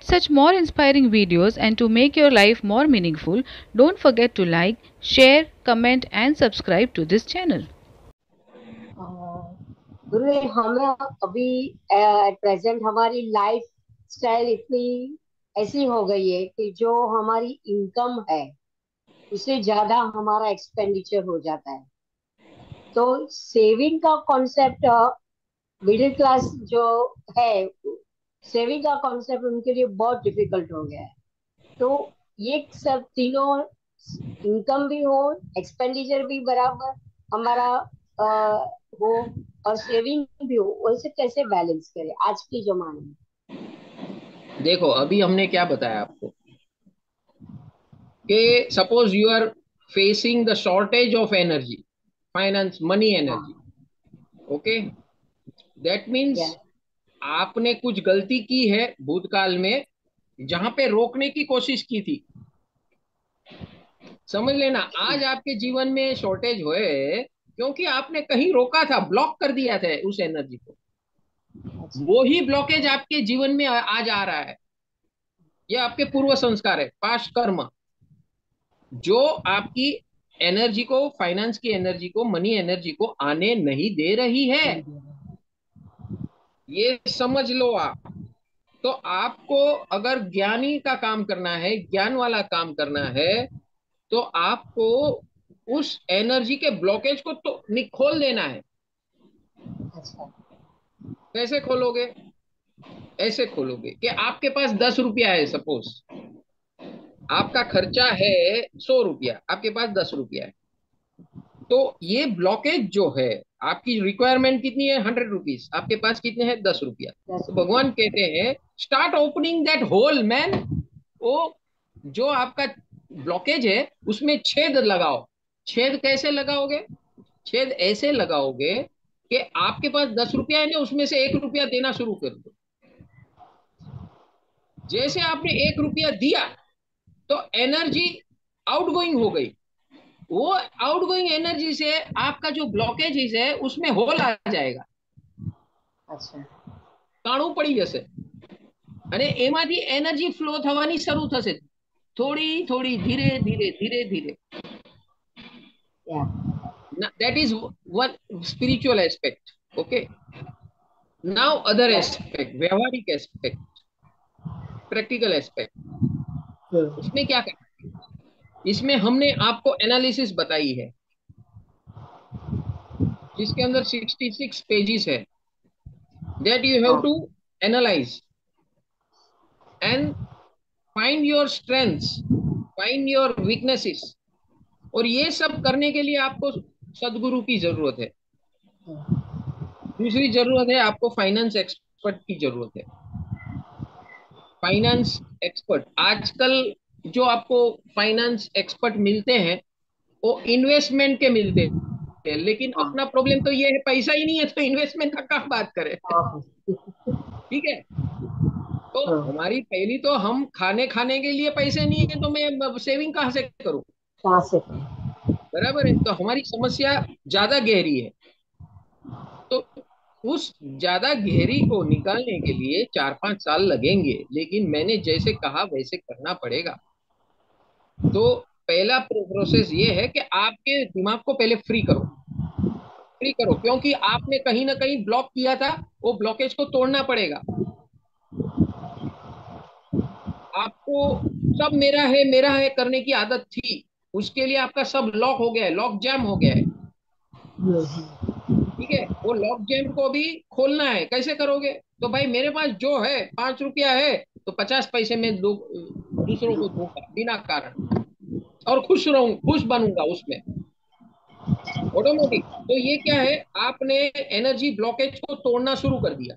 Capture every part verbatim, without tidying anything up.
get such more inspiring videos and to make your life more meaningful, don't forget to like, share, comment and subscribe to this channel. गुरु, हमें अभी at present हमारी life style इतनी ऐसी हो गई है कि जो हमारी इनकम है उससे ज्यादा हमारा एक्सपेंडिचर हो जाता है। तो सेविंग का कॉन्सेप्ट मिडिल क्लास जो है, सेविंग का कॉन्सेप्ट उनके लिए बहुत डिफिकल्ट हो गया है। तो ये सब तीनों, इनकम भी हो, एक्सपेंडिचर भी बराबर हमारा आ, हो और सेविंग भी हो, वैसे कैसे बैलेंस करें आज के जमाने में? देखो, अभी हमने क्या बताया आपको कि suppose you are facing the shortage of energy, finance, money, energy. Okay, that means आपने कुछ गलती की है भूतकाल में जहां पे रोकने की कोशिश की थी। समझ लेना, आज आपके जीवन में शॉर्टेज हुए क्योंकि आपने कहीं रोका था, ब्लॉक कर दिया था उस एनर्जी को। वो ही ब्लॉकेज आपके जीवन में आज आ रहा है। ये आपके पूर्व संस्कार है, पास्ट कर्म, जो आपकी एनर्जी को, फाइनेंस की एनर्जी को, मनी एनर्जी को आने नहीं दे रही है। ये समझ लो आप। तो आपको अगर ज्ञानी का काम करना है, ज्ञान वाला काम करना है, तो आपको उस एनर्जी के ब्लॉकेज को तो खोल देना है। अच्छा। कैसे खोलोगे? ऐसे खोलोगे कि आपके पास दस रुपया है, सपोज आपका खर्चा है सौ रुपया, आपके पास दस रुपया है। तो ये ब्लॉकेज जो है, आपकी रिक्वायरमेंट कितनी है? हंड्रेड रुपीज, आपके पास कितने हैं? दस रुपया। तो भगवान कहते हैं start opening that hole man. वो जो आपका ब्लॉकेज है उसमें छेद लगाओ। छेद कैसे लगाओगे? छेद ऐसे लगाओगे कि आपके पास दस रुपया है ना, उसमें से एक रुपया देना शुरू कर दो। जैसे आपने एक रुपया दिया तो एनर्जी आउटगोइंग हो गई। वो आउटगोइंग एनर्जी से आपका जो ब्लॉकेज है उसमें होल आ जाएगा। अच्छा। કાણું પડી જશે અને એમાંથી એનર્જી ફ્લો થવાની શરૂ થશે, થોડી થોડી, ધીરે ધીરે ધીરે ધીરે. That is one spiritual aspect. Okay, now other aspect, व्यवहारिक aspect, practical aspect. इसमें क्या करना है? इसमें हमने आपको एनालिसिस बताई है जिसके अंदर सिक्सटी सिक्स पेजेस है, that you have to analyze and find your strengths, find your weaknesses. और ये सब करने के लिए आपको सदगुरु की जरूरत है। दूसरी जरूरत है आपको फाइनेंस एक्सपर्ट की जरूरत है। फाइनेंस एक्सपर्ट, आजकल जो आपको फाइनेंस एक्सपर्ट मिलते हैं वो इन्वेस्टमेंट के मिलते हैं, लेकिन अपना प्रॉब्लम तो ये है पैसा ही नहीं है, तो इन्वेस्टमेंट का क्या बात करें। ठीक है, तो हमारी पहली तो हम खाने खाने के लिए पैसे नहीं है तो मैं सेविंग कहाँ से करूं? कहाँ से? बराबर है। तो हमारी समस्या ज्यादा गहरी है। तो उस ज्यादा गहरी को निकालने के लिए चार पांच साल लगेंगे, लेकिन मैंने जैसे कहा वैसे करना पड़ेगा। तो पहला प्रोसेस ये है कि आपके दिमाग को पहले फ्री करो, फ्री करो, क्योंकि आपने कहीं ना कहीं ब्लॉक किया था, वो ब्लॉकेज को तोड़ना पड़ेगा। आपको सब मेरा है मेरा है करने की आदत थी, उसके लिए आपका सब लॉक हो गया है, लॉक जैम हो गया है। ठीक है, वो लॉक जैम को भी खोलना है। कैसे करोगे? तो भाई मेरे पास जो है पांच रुपया है तो पचास पैसे में दो दूसरों को दूंगा बिना कारण, और खुश रहूं, खुश बनूंगा उसमें ऑटोमेटिक। तो ये क्या है, आपने एनर्जी ब्लॉकेज को तोड़ना शुरू कर दिया।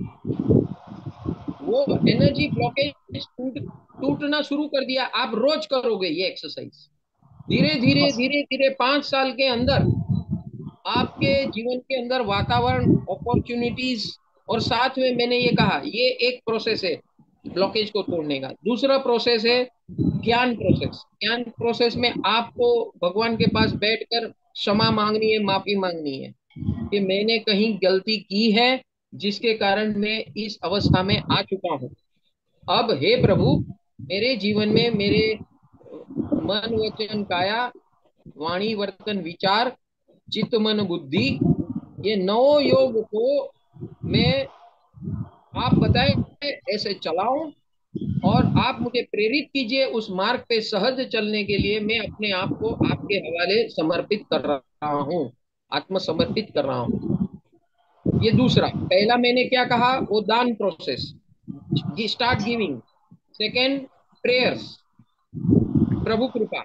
वो एनर्जी ब्लॉकेज टूट टूटना शुरू कर दिया। आप रोज करोगे ये एक्सरसाइज, धीरे धीरे धीरे धीरे पांच साल के अंदर आपके जीवन के अंदर वातावरण, अपॉर्चुनिटीज, और साथ में मैंने ये कहा ये एक प्रोसेस है ब्लॉकेज को तोड़ने का। दूसरा प्रोसेस है ज्ञान प्रोसेस। ज्ञान प्रोसेस में आपको भगवान के पास बैठकर क्षमा मांगनी है, माफी मांगनी है कि मैंने कहीं गलती की है जिसके कारण मैं इस अवस्था में आ चुका हूं। अब हे प्रभु, मेरे जीवन में मेरे मन वचन काया वाणी वर्तन विचार चित्त मन बुद्धि, ये नौ योग को मैं, आप बताएं, ऐसे चलाऊं, और आप मुझे प्रेरित कीजिए उस मार्ग पे सहज चलने के लिए। मैं अपने आप को आपके हवाले समर्पित कर रहा हूँ, आत्मसमर्पित कर रहा हूँ। ये दूसरा। पहला मैंने क्या कहा, वो दान process, start giving. Second, prayers, प्रभु कृपा।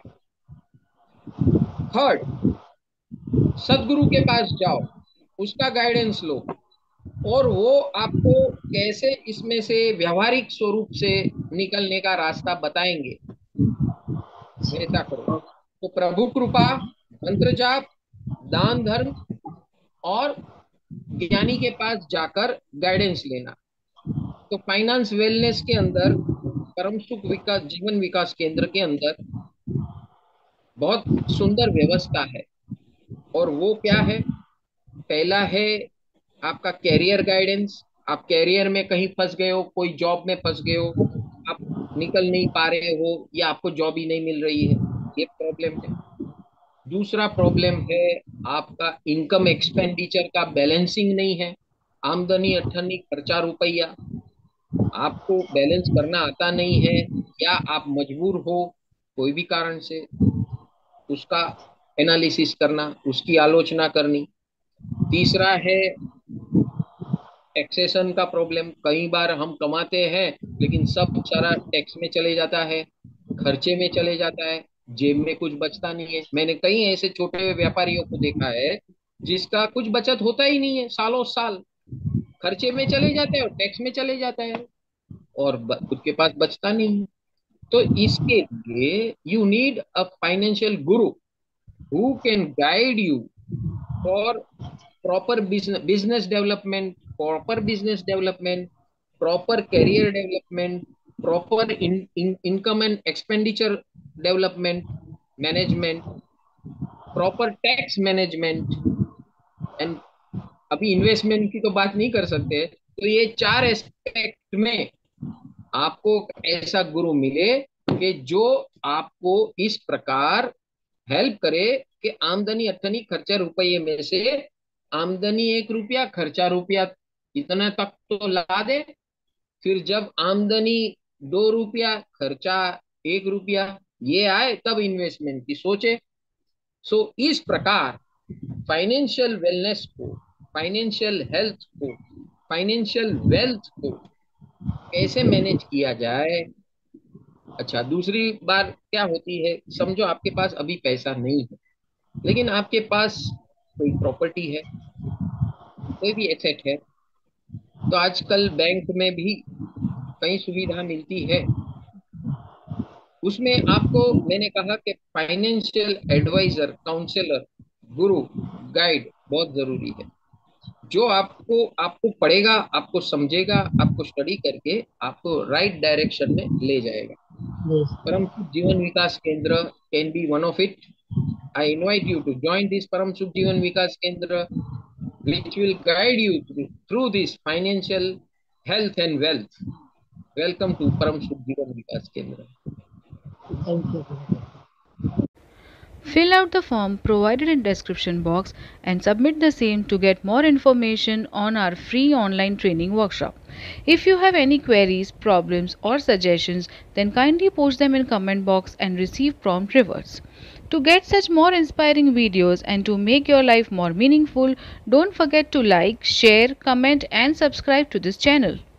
थर्ड, सदगुरु के पास जाओ, उसका गाइडेंस लो, और वो आपको कैसे इसमें से व्यवहारिक स्वरूप से निकलने का रास्ता बताएंगे, वैसा करो। तो प्रभु कृपा, मंत्र जाप, दान धर्म, और ज्ञानी के पास जाकर गाइडेंस लेना। तो फाइनेंस वेलनेस के अंदर, परम सुख विकास जीवन विकास केंद्र के अंदर बहुत सुंदर व्यवस्था है। और वो क्या है? पहला है आपका कैरियर गाइडेंस। आप कैरियर में कहीं फंस गए हो, कोई जॉब में फंस गए हो, आप निकल नहीं पा रहे हो, या आपको जॉब ही नहीं मिल रही है, ये प्रॉब्लम है। दूसरा प्रॉब्लम है आपका इनकम एक्सपेंडिचर का बैलेंसिंग नहीं है, आमदनी अठन्नी खर्चा रुपया, आपको बैलेंस करना आता नहीं है, या आप मजबूर हो कोई भी कारण से, उसका एनालिसिस करना, उसकी आलोचना करनी। तीसरा है टैक्सेशन का प्रॉब्लम। कई बार हम कमाते हैं लेकिन सब सारा टैक्स में चले जाता है, खर्चे में चले जाता है, जेब में कुछ बचता नहीं है। मैंने कई ऐसे छोटे व्यापारियों को देखा है जिसका कुछ बचत होता ही नहीं है, सालों साल खर्चे में चले जाते हैं और टैक्स में चले जाता है, और ब- खुद के पास बचता नहीं है। तो इसके लिए you need a financial guru who can guide you for proper business business development, proper business development, proper career development, proper in, in, income and expenditure development management, proper tax management, and अभी investment की तो बात नहीं कर सकते। तो ये चार एस्पेक्ट में आपको ऐसा गुरु मिले कि जो आपको इस प्रकार हेल्प करे कि आमदनी अठनी खर्चा रुपये में से आमदनी एक रुपया खर्चा रुपया, इतना तक तो ला दे। फिर जब आमदनी दो रुपया खर्चा एक रुपया ये आए, तब इन्वेस्टमेंट की सोचे। सो इस प्रकार फाइनेंशियल वेलनेस को, फाइनेंशियल हेल्थ को, फाइनेंशियल वेल्थ को कैसे मैनेज किया जाए। अच्छा, दूसरी बार क्या होती है, समझो आपके पास अभी पैसा नहीं है, लेकिन आपके पास कोई प्रॉपर्टी है, कोई भी एसेट है, तो आजकल बैंक में भी कई सुविधा मिलती है। उसमें आपको मैंने कहा कि financial adviser, counsellor, guru, guide बहुत जरूरी है, जो आपको आपको पढ़ेगा, आपको समझेगा, आपको स्टडी करके आपको राइट डायरेक्शन में ले जाएगा। परम सुख Jeevan Vikas Kendra can be one of it. I invite you to join this Paramsukh Jivan Vikas Kendra, which will guide you through, through this financial health and wealth. Welcome to Paramsukh Jivan Vikas Kendra. Thank you. Fill out the form provided in description box and submit the same to get more information on our free online training workshop. If you have any queries, problems or suggestions, then kindly post them in comment box and receive prompt rewards. To get such more inspiring videos and to make your life more meaningful, don't forget to like, share, comment and subscribe to this channel.